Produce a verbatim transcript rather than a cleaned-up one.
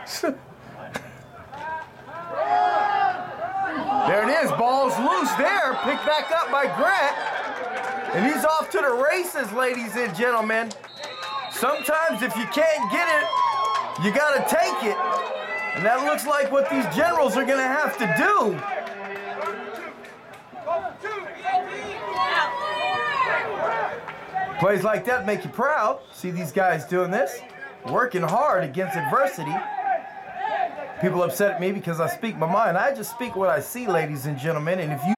There it is. Ball's loose there. Picked back up by Grant. And he's off to the races, ladies and gentlemen. Sometimes if you can't get it, you got to take it. And that looks like what these Generals are going to have to do. Plays like that make you proud. See these guys doing this, working hard against adversity. People upset at me because I speak my mind. I just speak what I see, ladies and gentlemen. And if you